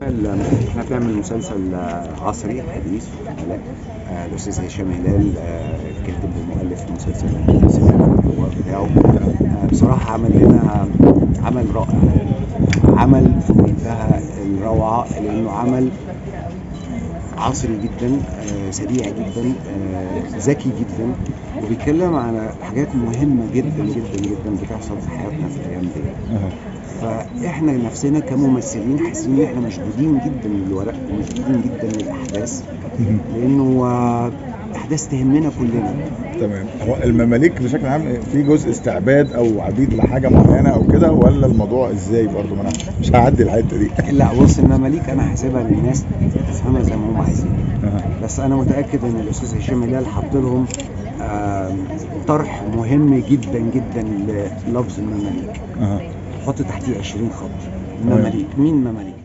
احنا بنعمل مسلسل عصري حديث. الاستاذ هشام هلال كاتب ومؤلف المسلسل الحوار بتاعه. بصراحه عمل لنا عمل رائع، عمل في منتهى الروعه، لانه عمل عصري جدا، سريع جدا، ذكي جدا، وبيتكلم عن حاجات مهمه جدا جدا جدا بتحصل في حياتنا في الايام دي. فاحنا نفسنا كممثلين حاسين ان احنا مشدودين جدا للورق ومشدودين جدا للاحداث، لانه احداث تهمنا كلنا. تمام. هو المماليك بشكل عام في جزء استعباد او عبيد لحاجه معينه او كده، ولا الموضوع ازاي؟ برضو ما انا مش هعدي الحته دي. لا بص، المماليك انا حاسبها للناس تفهمها زي ما هم عايزين، بس انا متاكد ان الاستاذ هشام هلال حط لهم طرح مهم جدا جدا للفظ المماليك. حط تحتيه 20 خط. المماليك مين؟ مماليك